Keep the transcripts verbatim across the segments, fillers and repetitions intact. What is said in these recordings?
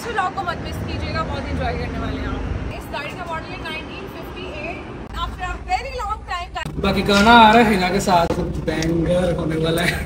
इस व्लॉग को मत मिस कीजिएगा, बहुत इंजॉय करने वाले हैं आप। इस गाड़ी का मॉडल है nineteen fifty eight. After a very long time. बाकी गाना आ रहा है हिना के साथ, बैंगर होने वाला है।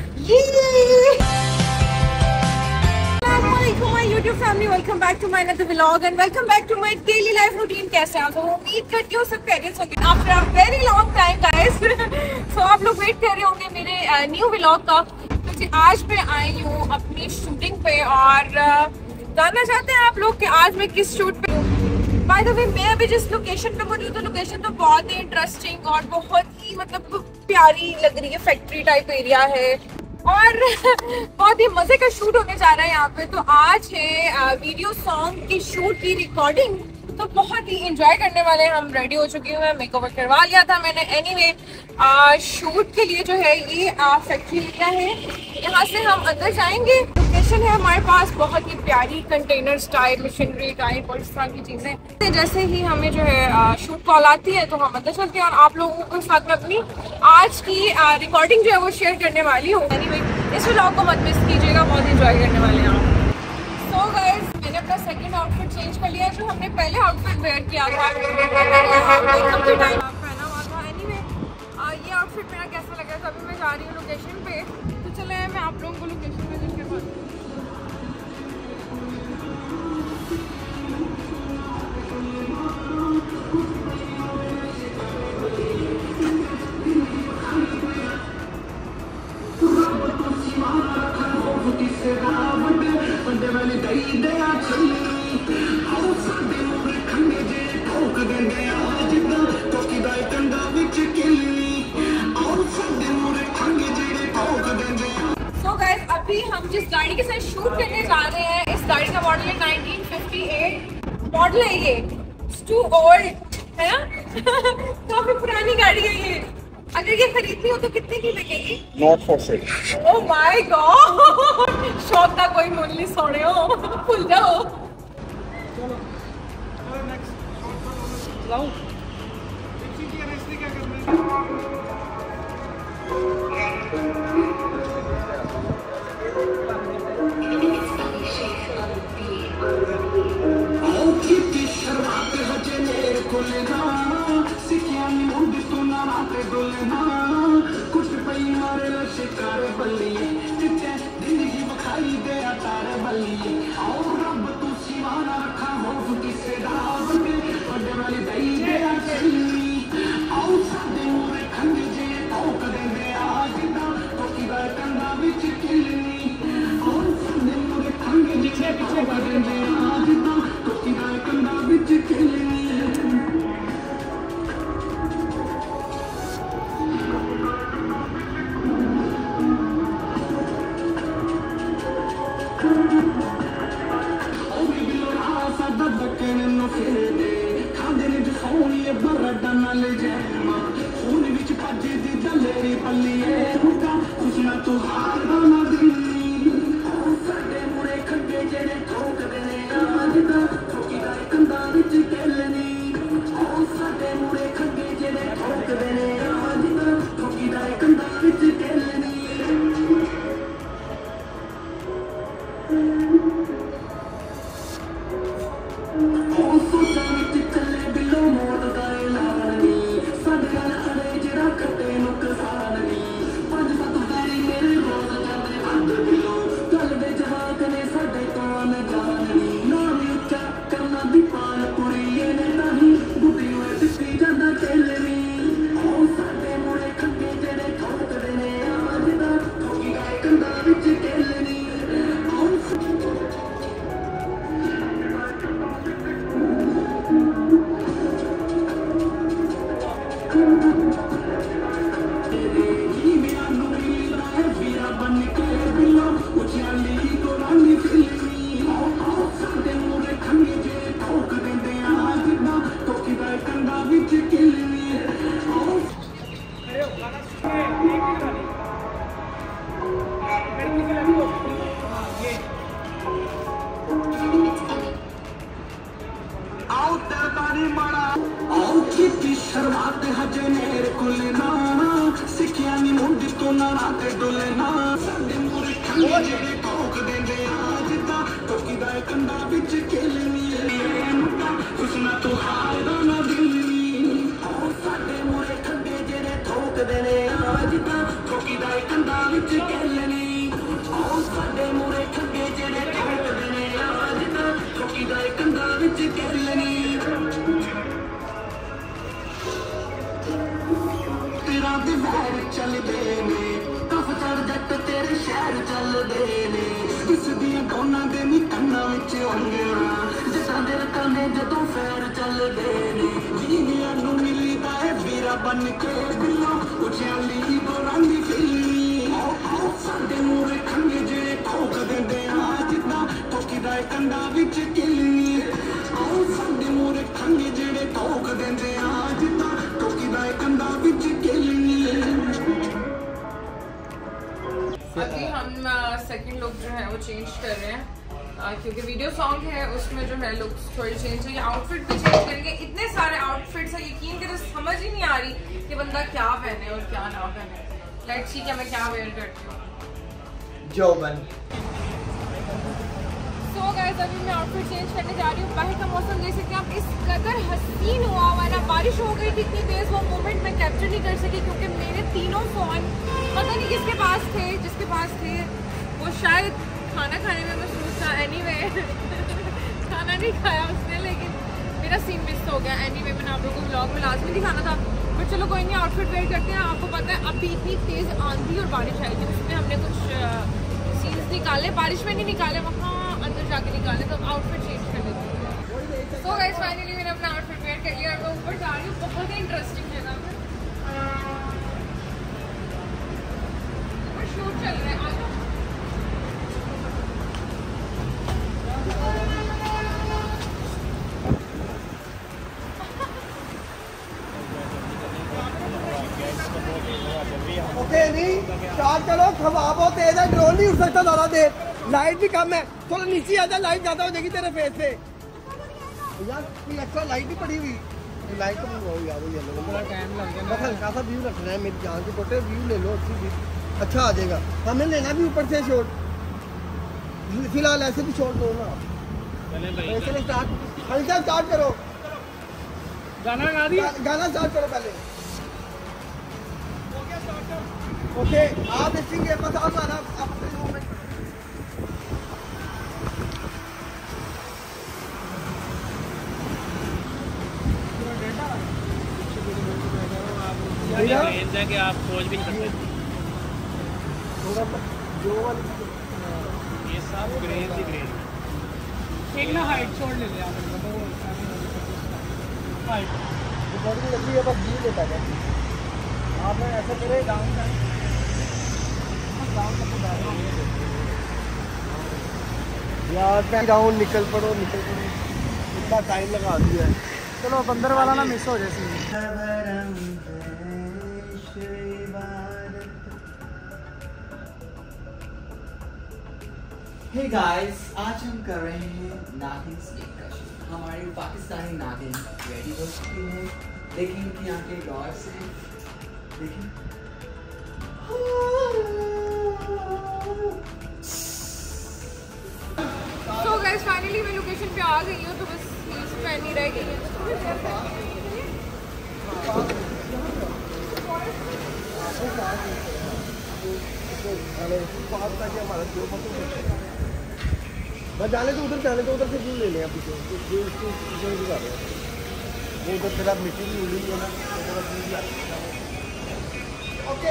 My YouTube family, welcome back to my another vlog and welcome back to my daily life routine। कैसे आप लोग? उम्मीद करती हूँ सब खैरियत होंगे। After a very long time guys, so आप लोग वेट कर रहे होंगे मेरे न्यू uh, व्लॉग का। तो आज मैं आई हूँ अपनी शूटिंग पे और uh, जानना चाहते हैं आप लोग कि आज मैं किस शूट पे हूँ। बाय द वे मैं अभी जिस लोकेशन पे मौजूद हूँ, लोकेशन तो बहुत ही इंटरेस्टिंग और बहुत ही मतलब प्यारी लग रही है। फैक्ट्री टाइप एरिया है और बहुत ही मजे का शूट होने जा रहा है यहाँ पे। तो आज है वीडियो सॉन्ग की शूट की रिकॉर्डिंग, तो बहुत ही एंजॉय करने वाले हैं हम। रेडी हो चुकी हूँ मैं, मेकओवर करवा लिया था मैंने। एनीवे शूट के लिए जो है ये फैक्ट्री एरिया है, यहाँ से हम अंदर जाएंगे। लोकेशन है हमारे पास बहुत ही प्यारी, कंटेनर्स टाइप, मशीनरी टाइप और इस तरह की चीजें। जैसे ही हमें जो है शूट कॉल आती है तो हम अंदर चलते हैं और आप लोगों के साथ में अपनी आज की रिकॉर्डिंग जो है वो शेयर करने वाली हूँ। एनीवे इस व्लॉग को मत मिस कीजिएगा, बहुत इंजॉय करने वाले हैं आप। सो गाइस, मैंने अपना सेकंड आउटफिट चेंज कर लिया, जो हमने पहले आउटफिट वेयर किया था टाइम पहना हुआ था। एनीवे ये आउटफिट मेरा कैसा लगा था, अभी मैं जा रही हूँ लोकेशन पे। तो चले मैं आप लोगों को लोकेशन में देख के बात। अभी हम जिस गाड़ी के साथ शूट करने जा रहे हैं, इस गाड़ी का मॉडल है नाइनटीन फिफ्टी एट मॉडल है। ये टू ओल्ड है ना काफी पुरानी गाड़ी है ये। अगर ये खरीदनी हो तो कितने की लगेगी? Not for sale. Oh my god, शौक का कोई मूल्य नहीं सोने हो, भूल जाओ। ਜਿਹੜੇ ਭੌਂਕ ਦਿੰਦੇ ਆ ਜਿੱਦਾਂ ਟੋਕੀ ਦਾ ਕੰਡਾ ਵਿੱਚ अभी हम सेकंड लुक जो है वो चेंज कर रहे हैं आ, क्योंकि वीडियो सॉन्ग है उसमें जो है लुक्स थोड़ी चेंज है, आउटफिट भी चेंज करेंगे। इतने सारे आउटफिट्स है, यकीन करो समझ ही नहीं आ रही कि बंदा क्या पहने और क्या ना पहने। लेट्स सी क्या मैं क्या वेयर करती हूँ। जोबन सो गाइस अभी मैं आउटफिट चेंज करने जा रही हूँ। बाहर का मौसम देख सकते हैं आप, इस कदर हसीन हुआ हुआ है ना, बारिश हो गई थी इतनी तेज, वो मोमेंट मैं कैप्चर नहीं कर सकी क्योंकि मेरे तीनों फोन पता नहीं किसके पास थे, जिसके पास थे वो शायद खाना खाने में मसरूफ था। एनीवे खाना नहीं खाया उसने, लेकिन मेरा सीन मिस हो गया। एनीवे मैंने आप लोगों को व्लॉग में लाजमी दिखाना था, बट चलो कोई नहीं, आउटफिट वेयर करते हैं। आपको पता है अभी इतनी तेज आंधी और बारिश आई थी, उसमें हमने कुछ सीन्स निकाले, बारिश में नहीं निकाले, वहाँ अंदर जाके निकाले, तो आउटफिट चेंज कर लेते हैं। सो गाइस फाइनली मैंने अपना आउटफिट वेयर कर लिया और मैं ऊपर जा रही हूँ बहुत ही इंटरेस्टिंग जगह पे। ऊपर शूट चल रहा है, आ जाओ। ओके नहीं स्टार्ट करो। हवा बहुत तेज है, ड्रोन नहीं उड़ सकता ज्यादा देर, लाइट भी कम है। थोड़ा नीचे आ जा, लाइट ज्यादा हो जाएगी तेरे फेस पे। यार कोई एक्स्ट्रा लाइट नहीं पड़ी हुई, लाइट तो हो यार वो येलो बड़ा टाइम लग जाएगा। बस हल्का सा व्यू रखना है, मेरी जान से छोटे व्यू ले लो, अच्छी व्यू अच्छा आ जाएगा। हमें लेना भी ऊपर से शॉट, फिलहाल ऐसे भी शॉट दो ना। चलो स्टार्ट, हल्का स्टार्ट करो, गाना गा दिया, गाना स्टार्ट करो पहले। ओके आप देखेंगे बस आप आना अपने मूवमेंट कि आप खोज भी नहीं सकते। जो वाली ये सब ग्रेन ही ग्रेन। एक ना हाइट छोड़ ले ले आप, हाइट बॉडी लगी है बस व्यू लेता है। आप ऐसा करें डाउन यार डाउन निकल पड़ो निकल पड़ो, इतना टाइम लगा दिया है। चलो बंदर वाला ना मिस हो जाए सीन। Hey guys, आज हम कर रहे हैं नागिन स्नेक का शो। हमारी पाकिस्तानी नागिन रेडी हो चुकी है, लेकिन इनकी आंखें गौर से देखिए। तो गाइस फाइनली मैं लोकेशन पे आ गई हूँ, तो बस हील्स पहनी रह गई है। बस जाने तो उधर जाने तो उधर से क्यों ले लें पीछे, वो उधर तेरा मिट्टी भी उड़ी है ना। ओके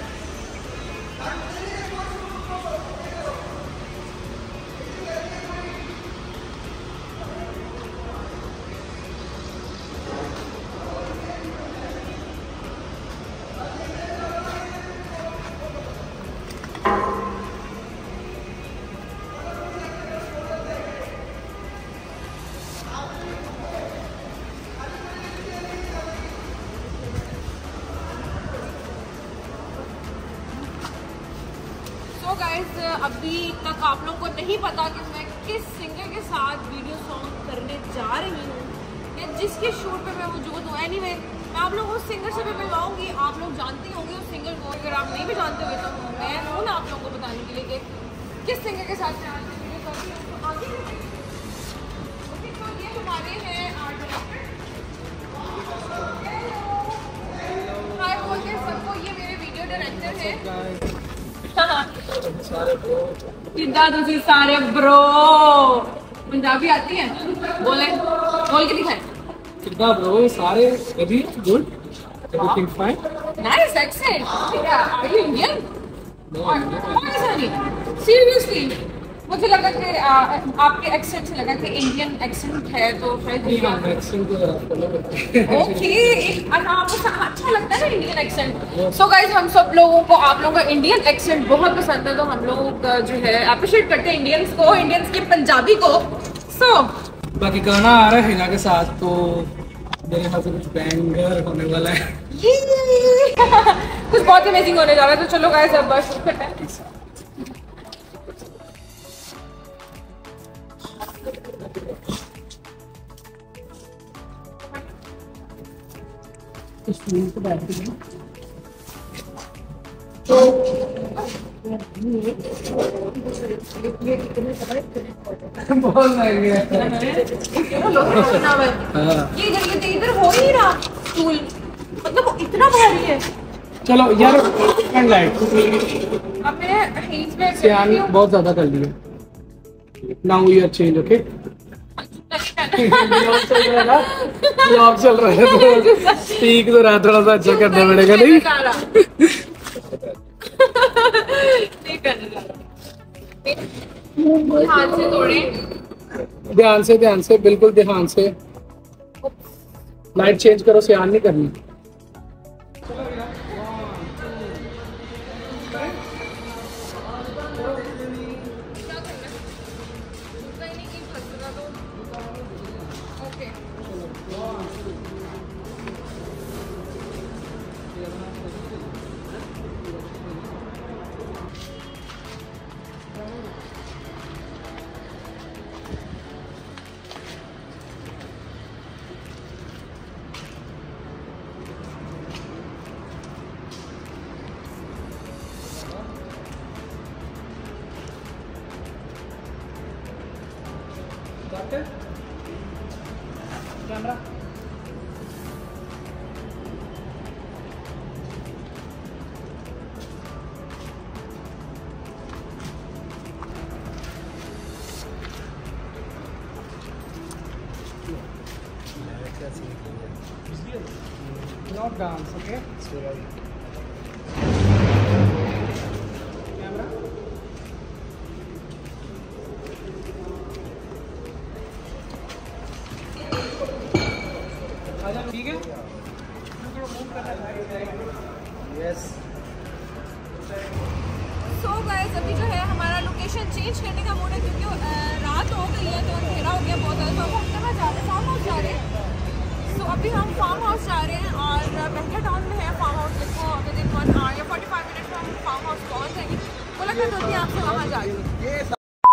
तो गाइस अभी तक आप लोगों को नहीं पता कि मैं किस सिंगर के साथ वीडियो सॉन्ग करने जा रही हूँ या जिसके शूट पे मैं मौजूद हूँ। एनीवे मैं आप लोगों को सिंगर से भी मिलवाऊंगी, आप लोग जानते होंगे उस सिंगर को, अगर आप नहीं भी जानते हुए तो मैं हूँ ना आप लोगों को बताने के लिए कि किस सिंगर के साथ मैं आज वीडियो कर रही हूँ। तो आगे ओके, तो ये हमारे हैं आर्ट डायरेक्टर। हाय बोलते हैं सबको, ये मेरे वीडियो डायरेक्टर है। कितना तुझे सारे ब्रो पंजाबी आती है, बोले बोल के दिखाए। कितना ब्रो सारे अभी good, everything fine, nice accent. Are you Indian? Seriously, मुझे लगा कि आ, आपके एक्सेंट से लगा कि इंडियन एक्सेंट है तो शायद ओके आपको अच्छा लगता है ना इंडियन एक्सेंट। सो गाइस हम सब लोगों को आप लोगों का इंडियन एक्सेंट बहुत पसंद है, तो हम लोग जो है अप्रिशिएट करते हैं इंडियंस को, इंडियंस के पंजाबी को। सो so, बाकी गाना आ रहा है हिना के साथ, तो मेरे ख्याल से कुछ बैंगर होने वाला है। कुछ बहुत अमेजिंग होने जा रहा है, तो चलो गाइस अब शुरू करते हैं। बहुत महंगे हैं। ये इधर ये इधर हो ही रहा स्टूल, मतलब वो इतना भारी है। चलो यार लाइट अब मैं हील्स में सियान बहुत ज्यादा कर लिया। Now we are change okay. Blog चल रहा है तो ठीक तो रहा, थोड़ा सा अच्छा करना पड़ेगा। नहीं हाथ से तोड़े, ध्यान से ध्यान से बिल्कुल ध्यान से। लाइट चेंज करो, सियान नहीं करनी। Camera not dance, okay? Camera ठीक है। यस सो गाइस अभी जो है हमारा लोकेशन चेंज करने का मूड है, क्योंकि अ, रात हो गई है तो अंधेरा हो गया बहुत ज़्यादा। तो अब हम कहाँ जा रहे हैं? फार्म हाउस जा रहे हैं। सो अभी हम फार्म हाउस जा रहे हैं और महंगा टाउन में है फार्म हाउस। देखो विद इन वन आवर या फोर्टी फाइव मिनट में हम फार्म हाउस पहुँच जाएंगे। बोला कर दो आपसे वहाँ जा रही हूँ।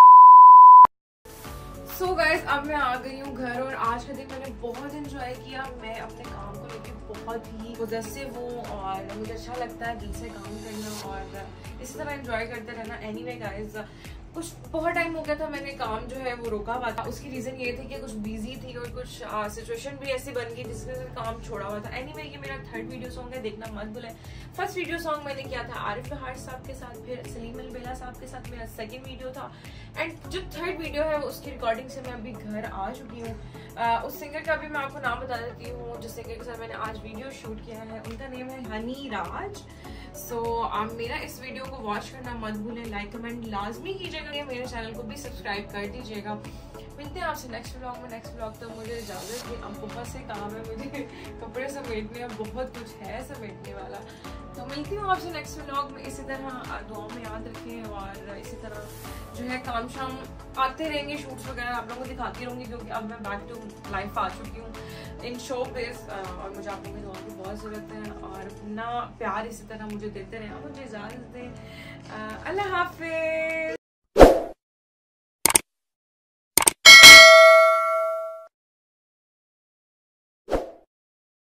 सो गाइस अब मैं आ गई हूँ घर और आज का दिन मैंने बहुत इंजॉय किया। मैं अपने काम को लेकर बहुत ही पॉजिटिव हूँ और मुझे अच्छा लगता है दिल से काम करना और इसी तरह एंजॉय करते रहना। एनीवे गाइस कुछ बहुत टाइम हो गया था मैंने काम जो है वो रोका हुआ था। उसकी रीज़न ये थी कि कुछ बिजी थी और कुछ सिचुएशन भी ऐसी बन गई जिसकी वजह से काम छोड़ा हुआ था। एनीवे ये मेरा थर्ड वीडियो सॉन्ग है, देखना मत भूलें। फर्स्ट वीडियो सॉन्ग मैंने किया था आरिफ बहार साहब के साथ, फिर सलीम अल बेला साहब के साथ मेरा सेकंड वीडियो था एंड जो थर्ड वीडियो है उसकी रिकॉर्डिंग से मैं अभी घर आ चुकी हूँ। उस सिंगर का भी मैं आपको नाम बता देती हूँ जिस सिंगर के साथ मैंने आज वीडियो शूट किया है। उनका नेम है हनी राज। सो so, आप मेरा इस वीडियो को वॉच करना मत भूलें, लाइक कमेंट लाजमी कीजिएगा, मेरे चैनल को भी सब्सक्राइब कर दीजिएगा। मिलते हैं आपसे नेक्स्ट व्लॉग में। नेक्स्ट व्लॉग तो मुझे इजाज़त है, अब बहुत से काम है, मुझे कपड़े समेटने हैं, बहुत कुछ है समेटने वाला। तो मिलती हूँ आपसे नेक्स्ट व्लॉग में। इसी तरह दुआ में याद रखें और इसी तरह जो है काम शाम आते रहेंगे, शूट्स वगैरह आप लोगों को दिखाती रहूँगी क्योंकि अब मैं बैक टू लाइफ आ चुकी हूँ इन शो बेस और मुझे आप लोगों की दुआ की बहुत ज़रूरत है और अपना प्यार इसी तरह मुझे देते रहें। मुझे इजाज़त दें, अल्लाह हाफिज़।